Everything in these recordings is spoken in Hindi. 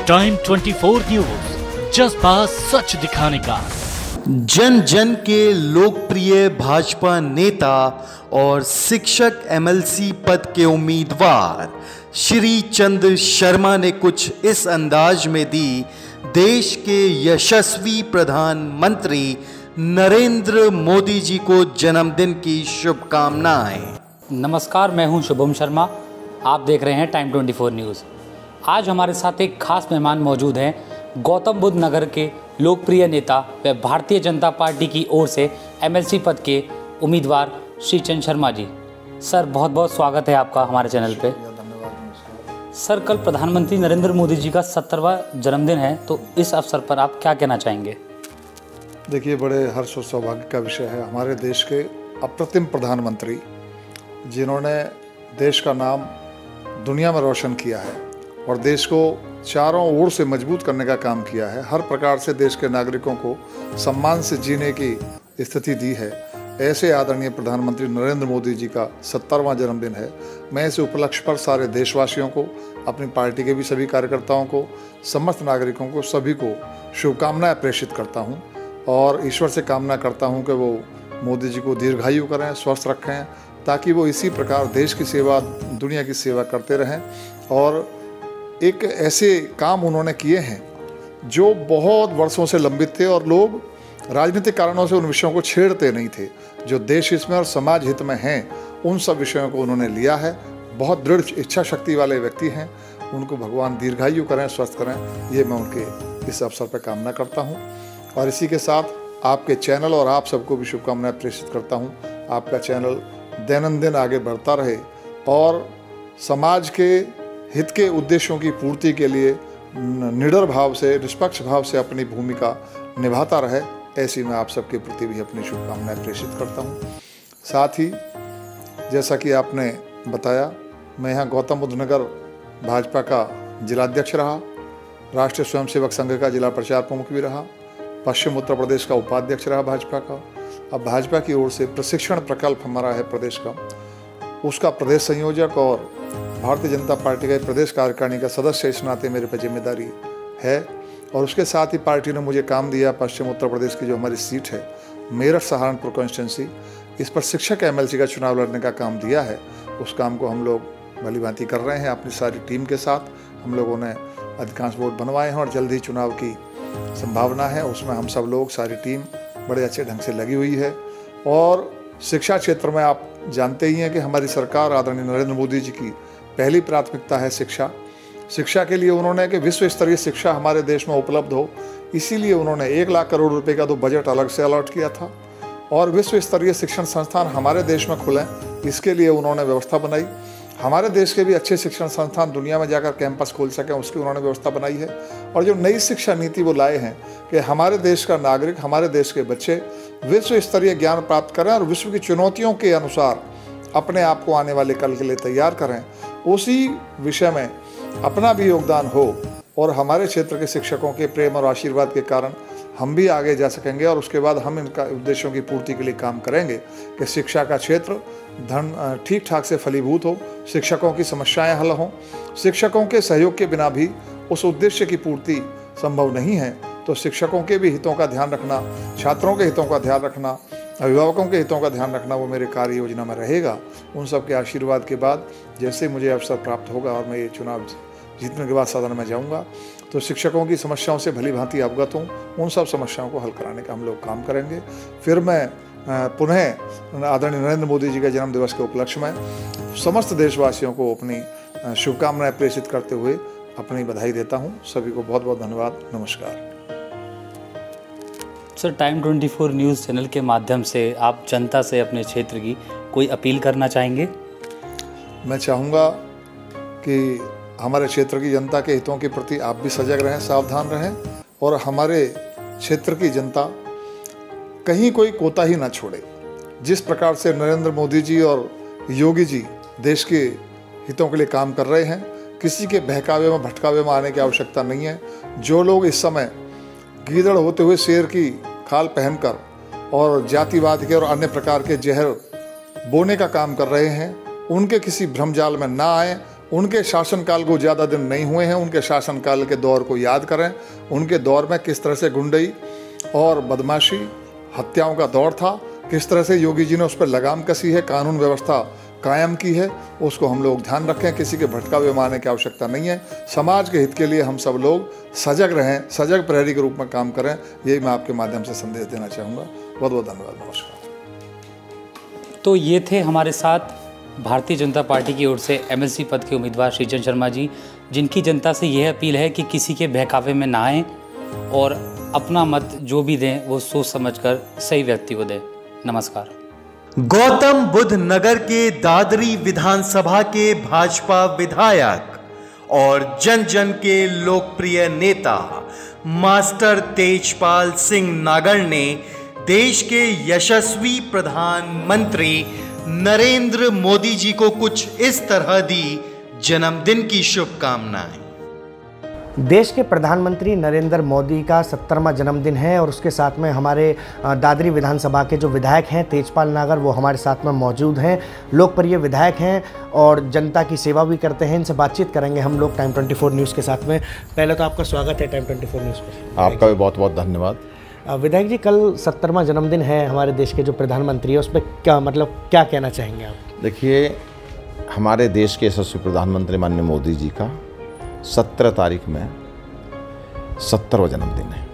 टाइम 24 न्यूज, जज्बा सच दिखाने का। जन जन के लोकप्रिय भाजपा नेता और शिक्षक एमएलसी पद के उम्मीदवार श्री चंद शर्मा ने कुछ इस अंदाज में दी देश के यशस्वी प्रधानमंत्री नरेंद्र मोदी जी को जन्मदिन की शुभकामनाएं। नमस्कार, मैं हूं शुभम शर्मा। आप देख रहे हैं टाइम 24 न्यूज़। आज हमारे साथ एक खास मेहमान मौजूद हैं, गौतम बुद्ध नगर के लोकप्रिय नेता व भारतीय जनता पार्टी की ओर से एमएलसी पद के उम्मीदवार श्री चंद शर्मा जी। सर, बहुत बहुत स्वागत है आपका हमारे चैनल पे। सर, कल प्रधानमंत्री नरेंद्र मोदी जी का 70वां जन्मदिन है, तो इस अवसर पर आप क्या कहना चाहेंगे? देखिए, बड़े हर्ष और सौभाग्य का विषय है। हमारे देश के अप्रतिम प्रधानमंत्री जिन्होंने देश का नाम दुनिया में रोशन किया है और देश को चारों ओर से मजबूत करने का काम किया है, हर प्रकार से देश के नागरिकों को सम्मान से जीने की स्थिति दी है, ऐसे आदरणीय प्रधानमंत्री नरेंद्र मोदी जी का 70वां जन्मदिन है। मैं इस उपलक्ष्य पर सारे देशवासियों को, अपनी पार्टी के भी सभी कार्यकर्ताओं को, समस्त नागरिकों को, सभी को शुभकामनाएं प्रेषित करता हूं और ईश्वर से कामना करता हूं कि वो मोदी जी को दीर्घायु करें, स्वस्थ रखें, ताकि वो इसी प्रकार देश की सेवा, दुनिया की सेवा करते रहें। और एक ऐसे काम उन्होंने किए हैं जो बहुत वर्षों से लंबित थे और लोग राजनीतिक कारणों से उन विषयों को छेड़ते नहीं थे। जो देश हित में और समाज हित में हैं, उन सब विषयों को उन्होंने लिया है। बहुत दृढ़ इच्छा शक्ति वाले व्यक्ति हैं। उनको भगवान दीर्घायु करें, स्वस्थ करें, ये मैं उनके इस अवसर पर कामना करता हूँ। और इसी के साथ आपके चैनल और आप सबको भी शुभकामनाएं प्रेषित करता हूँ। आपका चैनल दैनंदिन आगे बढ़ता रहे और समाज के हित के उद्देश्यों की पूर्ति के लिए निडर भाव से, निष्पक्ष भाव से अपनी भूमिका निभाता रहे, ऐसी मैं आप सबके प्रति भी अपनी शुभकामनाएं प्रेषित करता हूँ। साथ ही जैसा कि आपने बताया, मैं यहाँ गौतम बुद्ध नगर भाजपा का जिलाध्यक्ष रहा, राष्ट्रीय स्वयंसेवक संघ का जिला प्रचार प्रमुख भी रहा, पश्चिम उत्तर प्रदेश का उपाध्यक्ष रहा भाजपा का। अब भाजपा की ओर से प्रशिक्षण प्रकल्प हमारा है प्रदेश का, उसका प्रदेश संयोजक और भारतीय जनता पार्टी का प्रदेश कार्यकारिणी का सदस्य इस नाते मेरे पर जिम्मेदारी है। और उसके साथ ही पार्टी ने मुझे काम दिया, पश्चिम उत्तर प्रदेश की जो हमारी सीट है मेरठ सहारनपुर कॉन्स्टिट्यूंसी, इस पर शिक्षक एमएलसी का चुनाव लड़ने का काम दिया है। उस काम को हम लोग भली भांति कर रहे हैं अपनी सारी टीम के साथ। हम लोगों ने अधिकांश वोट बनवाए हैं और जल्द ही चुनाव की संभावना है। उसमें हम सब लोग, सारी टीम बड़े अच्छे ढंग से लगी हुई है। और शिक्षा क्षेत्र में आप जानते ही हैं कि हमारी सरकार आदरणीय नरेंद्र मोदी जी की पहली प्राथमिकता है शिक्षा। शिक्षा के लिए उन्होंने कि विश्व स्तरीय शिक्षा हमारे देश में उपलब्ध हो, इसीलिए उन्होंने 1 लाख करोड़ रुपए का तो बजट अलग से अलॉट किया था। और विश्व स्तरीय शिक्षण संस्थान हमारे देश में खुलें, इसके लिए उन्होंने व्यवस्था बनाई। हमारे देश के भी अच्छे शिक्षण संस्थान दुनिया में जाकर कैंपस खोल सकें, उसकी उन्होंने व्यवस्था बनाई है। और जो नई शिक्षा नीति वो लाए हैं कि हमारे देश का नागरिक, हमारे देश के बच्चे विश्व स्तरीय ज्ञान प्राप्त करें और विश्व की चुनौतियों के अनुसार अपने आप को आने वाले कल के लिए तैयार करें, उसी विषय में अपना भी योगदान हो। और हमारे क्षेत्र के शिक्षकों के प्रेम और आशीर्वाद के कारण हम भी आगे जा सकेंगे और उसके बाद हम इनका उद्देश्यों की पूर्ति के लिए काम करेंगे कि शिक्षा का क्षेत्र धन ठीक ठाक से फलीभूत हो, शिक्षकों की समस्याएं हल हों। शिक्षकों के सहयोग के बिना भी उस उद्देश्य की पूर्ति संभव नहीं है। तो शिक्षकों के भी हितों का ध्यान रखना, छात्रों के हितों का ध्यान रखना, अभिभावकों के हितों का ध्यान रखना, वो मेरे कार्य योजना में रहेगा। उन सब के आशीर्वाद के बाद जैसे मुझे अवसर प्राप्त होगा और मैं ये चुनाव जीतने के बाद सदन में जाऊंगा, तो शिक्षकों की समस्याओं से भली भांति अवगत हूँ। उन सब समस्याओं को हल कराने का हम लोग काम करेंगे। फिर मैं पुनः आदरणीय नरेंद्र मोदी जी के जन्म दिवस के उपलक्ष्य में समस्त देशवासियों को अपनी शुभकामनाएं प्रेषित करते हुए अपनी बधाई देता हूँ। सभी को बहुत बहुत धन्यवाद। नमस्कार। सर, टाइम 24 न्यूज़ चैनल के माध्यम से आप जनता से अपने क्षेत्र की कोई अपील करना चाहेंगे? मैं चाहूँगा कि हमारे क्षेत्र की जनता के हितों के प्रति आप भी सजग रहें, सावधान रहें और हमारे क्षेत्र की जनता कहीं कोई कोताही ना छोड़े। जिस प्रकार से नरेंद्र मोदी जी और योगी जी देश के हितों के लिए काम कर रहे हैं, किसी के बहकावे में भटकावे में आने की आवश्यकता नहीं है। जो लोग इस समय गीदड़ होते हुए शेर की खाल पहनकर और जातिवाद के और अन्य प्रकार के जहर बोने का काम कर रहे हैं, उनके किसी भ्रमजाल में ना आए उनके शासनकाल को ज़्यादा दिन नहीं हुए हैं, उनके शासनकाल के दौर को याद करें। उनके दौर में किस तरह से गुंडई और बदमाशी, हत्याओं का दौर था, किस तरह से योगी जी ने उस पर लगाम कसी है, कानून व्यवस्था कायम की है, उसको हम लोग ध्यान रखें। किसी के भटकावे मारने की आवश्यकता नहीं है। समाज के हित के लिए हम सब लोग सजग रहें, सजग प्रहरी के रूप में काम करें, यही मैं आपके माध्यम से संदेश देना चाहूँगा। बहुत बहुत धन्यवाद, नमस्कार। तो ये थे हमारे साथ भारतीय जनता पार्टी की ओर से एमएलसी पद के उम्मीदवार श्रीचंद शर्मा जी, जिनकी जनता से यह अपील है कि किसी के बहकावे में ना आएँ और अपना मत जो भी दें वो सोच समझकर सही व्यक्ति को दें। नमस्कार। गौतम बुद्ध नगर के दादरी विधानसभा के भाजपा विधायक और जन जन के लोकप्रिय नेता मास्टर तेजपाल सिंह नागर ने देश के यशस्वी प्रधानमंत्री नरेंद्र मोदी जी को कुछ इस तरह दी जन्मदिन की शुभकामनाएं। देश के प्रधानमंत्री नरेंद्र मोदी का 70वां जन्मदिन है और उसके साथ में हमारे दादरी विधानसभा के जो विधायक हैं तेजपाल नागर, वो हमारे साथ में मौजूद हैं। लोकप्रिय विधायक हैं और जनता की सेवा भी करते हैं। इनसे बातचीत करेंगे हम लोग टाइम 24 न्यूज़ के साथ में। पहले तो आपका स्वागत है टाइम 24 न्यूज़ पर। आपका भी बहुत बहुत धन्यवाद। विधायक जी, कल 70वां जन्मदिन है हमारे देश के जो प्रधानमंत्री है, उस पर क्या कहना चाहेंगे आप? देखिए, हमारे देश के यशस्वी प्रधानमंत्री माननीय मोदी जी का 17 तारीख में 70वां जन्मदिन है।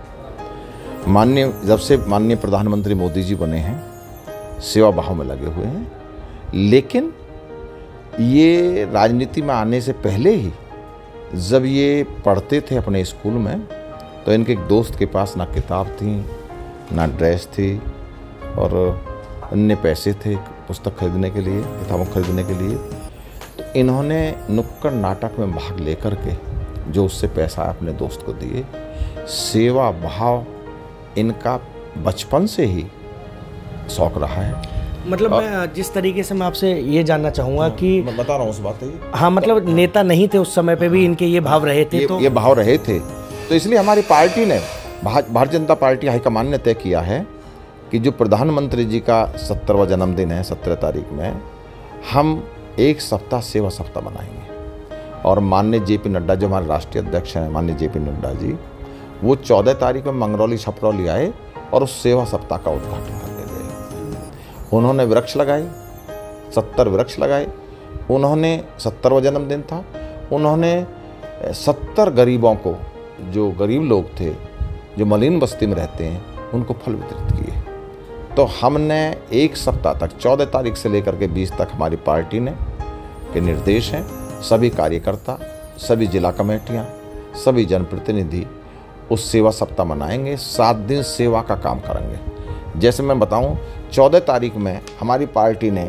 जब से माननीय प्रधानमंत्री मोदी जी बने हैं, सेवा भाव में लगे हुए हैं। लेकिन ये राजनीति में आने से पहले ही जब ये पढ़ते थे अपने स्कूल में, तो इनके एक दोस्त के पास ना किताब थी, ना ड्रेस थी और अन्य पैसे थे पुस्तक खरीदने के लिए, किताबों खरीदने के लिए। तो इन्होंने नुक्कड़ नाटक में भाग लेकर के जो उससे पैसा अपने दोस्त को दिए। सेवा भाव इनका बचपन से ही शौक रहा है। मतलब मैं जिस तरीके से मैं आपसे ये जानना चाहूँगा कि मैं बता रहा हूँ उस बात है। हाँ, मतलब नेता नहीं थे उस समय पे भी इनके ये भाव रहे थे। ये भाव रहे थे, तो इसलिए हमारी पार्टी ने, भारतीय जनता पार्टी हाईकमान ने तय किया है कि जो प्रधानमंत्री जी का 70वां जन्मदिन है 17 तारीख में, हम एक सप्ताह सेवा सप्ताह बनाएंगे। और माननीय जेपी नड्डा जो हमारे राष्ट्रीय अध्यक्ष हैं, माननीय जेपी नड्डा जी, वो 14 तारीख में मंगरौली छपरौली आए और उस सेवा सप्ताह का उद्घाटन करके गए। उन्होंने वृक्ष लगाए, 70 वृक्ष लगाए। उन्होंने 70वां जन्मदिन था, उन्होंने 70 गरीबों को, जो गरीब लोग थे, जो मलिन बस्ती में रहते हैं, उनको फल वितरित किए। तो हमने एक सप्ताह तक 14 तारीख से लेकर के 20 तक हमारी पार्टी ने के निर्देश हैं, सभी कार्यकर्ता, सभी जिला कमेटियां, सभी जनप्रतिनिधि उस सेवा सप्ताह मनाएंगे। 7 दिन सेवा का काम करेंगे। जैसे मैं बताऊं, 14 तारीख में हमारी पार्टी ने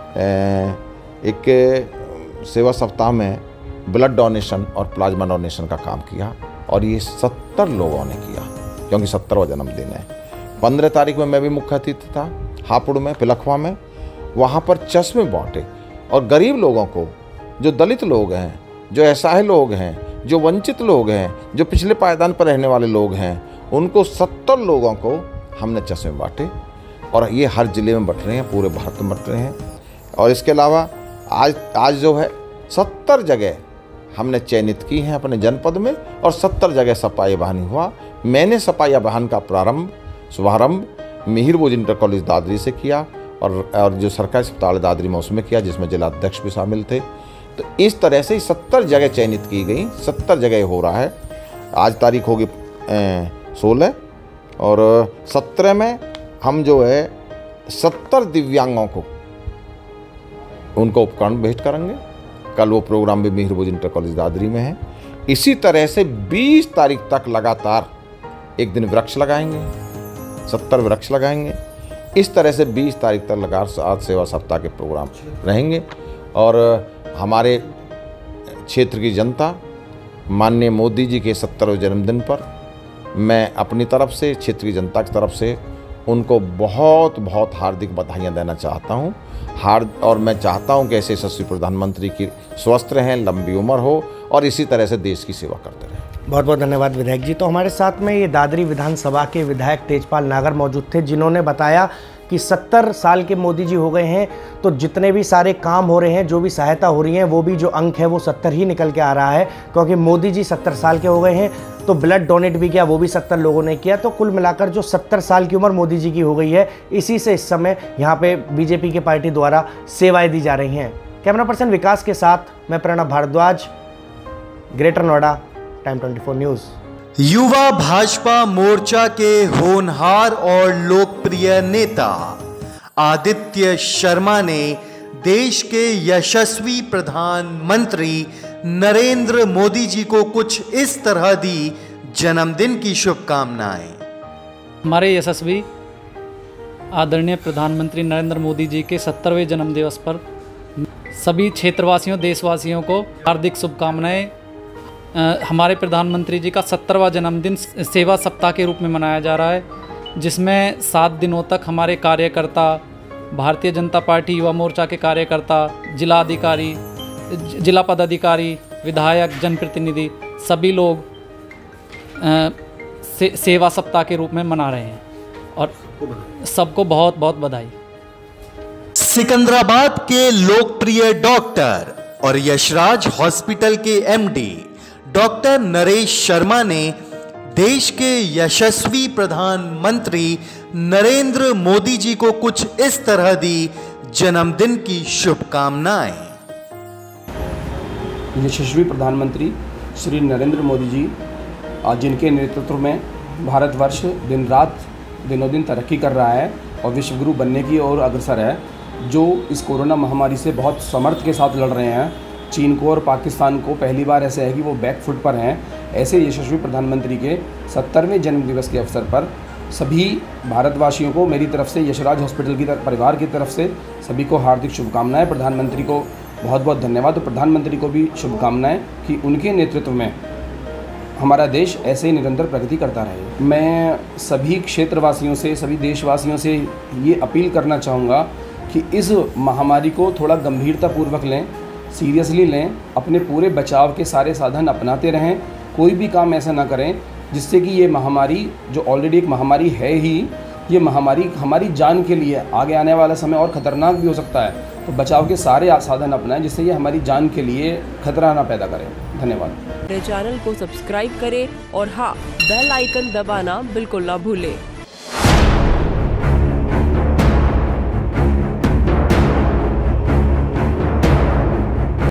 एक सेवा सप्ताह में ब्लड डोनेशन और प्लाज्मा डोनेशन का काम किया और ये 70 लोगों ने किया, क्योंकि 70वां जन्मदिन है। 15 तारीख में मैं भी मुख्य अतिथि था हापुड़ में, पिलखवा में। वहाँ पर चश्मे बांटे और गरीब लोगों को, जो दलित लोग हैं, जो असहाय लोग हैं, जो वंचित लोग हैं, जो पिछले पायदान पर रहने वाले लोग हैं, उनको 70 लोगों को हमने चश्मे बांटे। और ये हर ज़िले में बट रहे हैं, पूरे भारत में बट रहे हैं। और इसके अलावा आज जो है 70 जगह हमने चयनित की हैं अपने जनपद में और 70 जगह सफाई अभियान हुआ। मैंने सफाई अभियान का शुभारंभ मिहिरभोज इंटर कॉलेज दादरी से किया और जो सरकारी अस्पताल दादरी में उसमें किया, जिसमें जिला अध्यक्ष भी शामिल थे। तो इस तरह से 70 जगह चयनित की गई, 70 जगह हो रहा है। आज तारीख होगी 16 और 17 में हम जो है 70 दिव्यांगों को उनको उपकरण भेंट करेंगे। कल वो प्रोग्राम भी मिहिरभोज इंटर कॉलेज दादरी में है। इसी तरह से 20 तारीख तक लगातार एक दिन वृक्ष लगाएंगे, 70 वृक्ष लगाएंगे। इस तरह से 20 तारीख तक लगातार सेवा सप्ताह के प्रोग्राम रहेंगे। और हमारे क्षेत्र की जनता माननीय मोदी जी के 70वें जन्मदिन पर मैं अपनी तरफ से, क्षेत्र की जनता की तरफ से उनको बहुत बहुत हार्दिक बधाइयाँ देना चाहता हूँ। और मैं चाहता हूँ कि ऐसे यशस्वी प्रधानमंत्री की स्वस्थ रहें, लंबी उम्र हो और इसी तरह से देश की सेवा करते रहें। बहुत बहुत धन्यवाद विधायक जी। तो हमारे साथ में ये दादरी विधानसभा के विधायक तेजपाल नागर मौजूद थे, जिन्होंने बताया कि 70 साल के मोदी जी हो गए हैं, तो जितने भी सारे काम हो रहे हैं, जो भी सहायता हो रही है, वो भी जो अंक है वो 70 ही निकल के आ रहा है, क्योंकि मोदी जी 70 साल के हो गए हैं। तो ब्लड डोनेट भी किया, वो भी 70 लोगों ने किया। तो कुल मिलाकर जो 70 साल की उम्र मोदी जी की हो गई है, इसी से इस समय यहाँ पे बीजेपी की पार्टी द्वारा सेवाएं दी जा रही हैं। कैमरा पर्सन विकास के साथ मैं Pranav Bhardwaj, greater Noida, time 24 news. युवा भाजपा मोर्चा के होनहार और लोकप्रिय नेता आदित्य शर्मा ने देश के यशस्वी प्रधानमंत्री नरेंद्र मोदी जी को कुछ इस तरह दी जन्मदिन की शुभकामनाएं। हमारे यशस्वी आदरणीय प्रधानमंत्री नरेंद्र मोदी जी के 70वें जन्मदिवस पर सभी क्षेत्रवासियों, देशवासियों को हार्दिक शुभकामनाएं। हमारे प्रधानमंत्री जी का 70वां जन्मदिन सेवा सप्ताह के रूप में मनाया जा रहा है, जिसमें 7 दिनों तक हमारे कार्यकर्ता, भारतीय जनता पार्टी युवा मोर्चा के कार्यकर्ता, जिला अधिकारी, जिला पदाधिकारी, विधायक, जनप्रतिनिधि सभी लोग सेवा सप्ताह के रूप में मना रहे हैं और सबको बहुत बहुत बधाई। सिकंदराबाद के लोकप्रिय डॉक्टर और यशराज हॉस्पिटल के एमडी डॉक्टर नरेश शर्मा ने देश के यशस्वी प्रधानमंत्री नरेंद्र मोदी जी को कुछ इस तरह दी जन्मदिन की शुभकामनाएं। यशस्वी प्रधानमंत्री श्री नरेंद्र मोदी जी, जिनके नेतृत्व में भारतवर्ष दिन रात दिनों दिन तरक्की कर रहा है और विश्वगुरु बनने की ओर अग्रसर है, जो इस कोरोना महामारी से बहुत समर्थ के साथ लड़ रहे हैं। चीन को और पाकिस्तान को पहली बार ऐसे है कि वो बैक फुट पर हैं। ऐसे यशस्वी प्रधानमंत्री के 70वें जन्मदिवस के अवसर पर सभी भारतवासियों को मेरी तरफ से, यशराज हॉस्पिटल की परिवार की तरफ से सभी को हार्दिक शुभकामनाएं। प्रधानमंत्री को बहुत बहुत धन्यवाद। तो प्रधानमंत्री को भी शुभकामनाएं कि उनके नेतृत्व में हमारा देश ऐसे ही निरंतर प्रगति करता रहे। मैं सभी क्षेत्रवासियों से, सभी देशवासियों से ये अपील करना चाहूँगा कि इस महामारी को थोड़ा गंभीरतापूर्वक लें, सीरियसली लें, अपने पूरे बचाव के सारे साधन अपनाते रहें। कोई भी काम ऐसा ना करें जिससे कि ये महामारी, जो ऑलरेडी एक महामारी है ही, ये महामारी हमारी जान के लिए आगे आने वाला समय और ख़तरनाक भी हो सकता है। तो बचाव के सारे साधन अपनाएं जिससे ये हमारी जान के लिए खतरा ना पैदा करें। धन्यवाद। मेरे चैनल को सब्सक्राइब करें और हाँ, बेल आइकन दबाना बिल्कुल ना भूलें।